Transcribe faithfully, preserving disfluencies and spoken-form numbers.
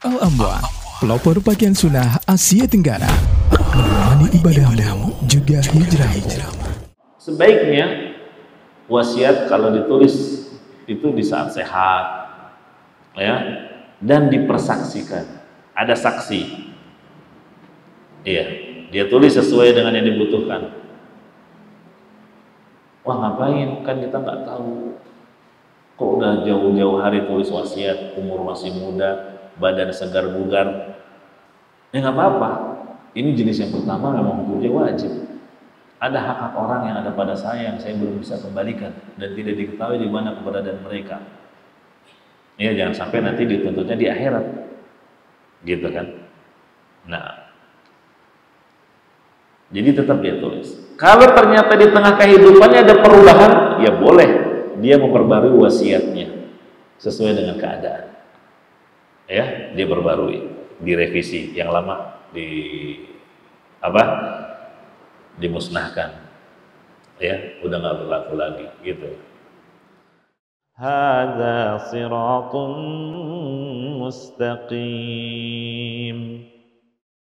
Al-Amwan, pelopor pakaian sunnah Asia Tenggara, menemani ibadahmu juga hijrahmu. Sebaiknya wasiat kalau ditulis itu di saat sehat, ya, dan dipersaksikan. Ada saksi, iya, dia tulis sesuai dengan yang dibutuhkan. Wah, ngapain? Kan kita nggak tahu. Kok udah jauh-jauh hari tulis wasiat, umur masih muda, badan segar bugar. Ya nggak apa-apa. Ini jenis yang pertama memang hukumnya wajib. Ada hak-hak orang yang ada pada saya yang saya belum bisa kembalikan dan tidak diketahui di mana keberadaan mereka. Ya, jangan sampai nanti dituntutnya di akhirat, gitu kan? Nah, jadi tetap dia tulis. Kalau ternyata di tengah kehidupannya ada perubahan, ya boleh dia memperbarui wasiatnya sesuai dengan keadaan. Ya, dia perbarui, direvisi, yang lama di apa? Dimusnahkan. Ya, udah nggak berlaku lagi, gitu. Hadza siratun mustaqim.